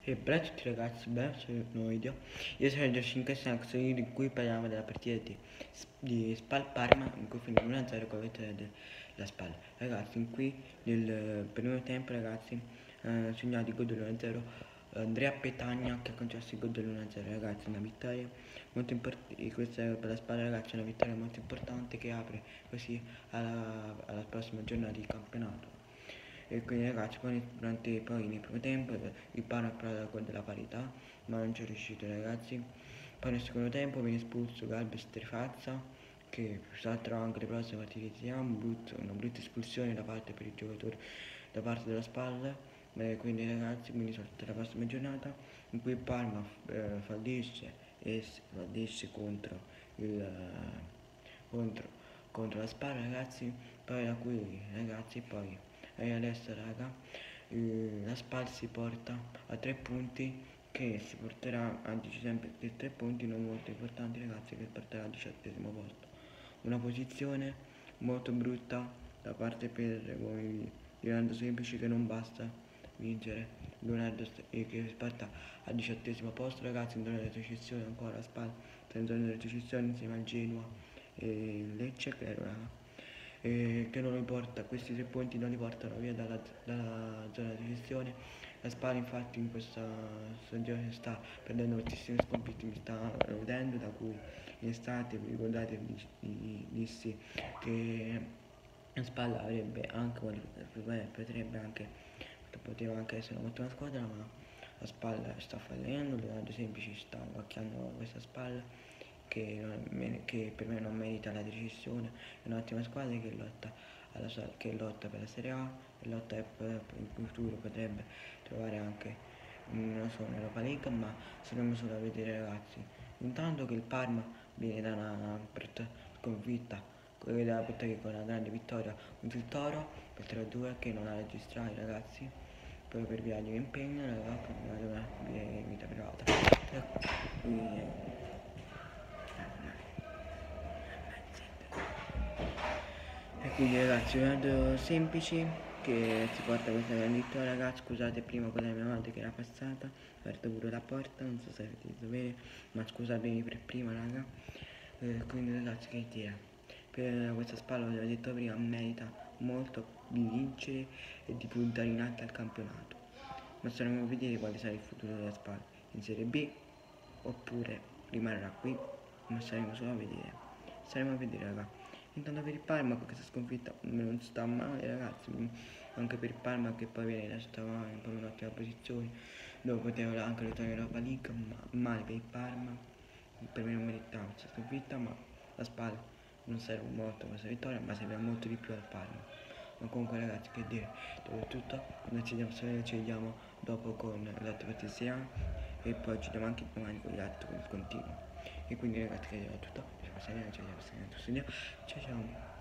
E bella a tutti ragazzi, bella su un nuovo video. Io sono il 5 Saxo in cui parliamo della partita di Spal Parma in cui finiamo 1-0 con la vittoria della Spal. Ragazzi, in cui nel primo tempo ragazzi segnato il gol dell'1-0 Andrea Petagna che ha concesso il gol dell'1-0. Ragazzi, una vittoria molto importante, questa per la Spal ragazzi è una vittoria molto importante che apre così alla prossima giornata di campionato. E quindi ragazzi poi nel primo tempo il Parma ha provato con della parità ma non ci è riuscito ragazzi. Poi nel secondo tempo viene espulso Galbes Trifazza che salterà anche le prossime partite di una brutta espulsione da parte per il giocatore da parte della spalla. Quindi ragazzi quindi salta la prossima giornata in cui il Parma fallisce contro, contro la spalla ragazzi, poi da qui ragazzi poi e adesso raga la SPAL si porta a 3 punti che si porterà a sempre 3 punti non molto importanti ragazzi che porterà al 18° posto, una posizione molto brutta da parte per Leonardo Semplici che non basta vincere che si porta al 18° posto ragazzi in zona di retrocessione ancora a SPAL in zona di retrocessione insieme al Genoa e Lecce che non li porta, questi 3 punti non li portano via dalla zona di gestione. La Spal infatti in questa stagione sta perdendo moltissime sconfitte, mi sta vedendo, da cui in estate, vi ricordate, vi dissi che la Spal avrebbe anche poteva anche essere una ottima squadra, ma la Spal sta fallendo, Leonardo Semplici sta macchiando questa Spal che per me non merita la decisione, è un'ottima squadra che lotta per la Serie A e lotta per il futuro potrebbe trovare anche non so un'Europa League, ma saremo solo a vedere ragazzi. Intanto che il Parma viene da una brutta sconfitta, da portare con una grande vittoria contro il Toro per 3-2 che non ha registrato ragazzi poi per via di un impegno ragazzi, per una vita privata e quindi ragazzi un altro semplice che si porta questa grande vittoria ragazzi. Scusate prima con la mia madre che era passata, ho aperto pure la porta, non so se avete visto bene, ma scusatemi per prima raga. Quindi ragazzi che dire, per questa spalla come ho detto prima merita molto di vincere e di puntare in alto al campionato, ma staremo a vedere quale sarà il futuro della spalla in Serie B oppure rimarrà qui, ma staremo a vedere raga. Intanto per il Parma con questa sconfitta non sta male ragazzi, anche per il Parma che poi viene da in un'ottima posizione, dove poteva anche lottare in Europa League, ma male per il Parma, per me non meritava questa sconfitta, ma la spalla non serve molto questa vittoria, ma serve molto di più al Parma. Ma comunque ragazzi che dire, è tutto, noi ci vediamo dopo con l'altra partita e poi ci vediamo anche domani con gli altri continuo. E quindi ragazzi che dire, è tutto, ci vediamo, ciao ciao.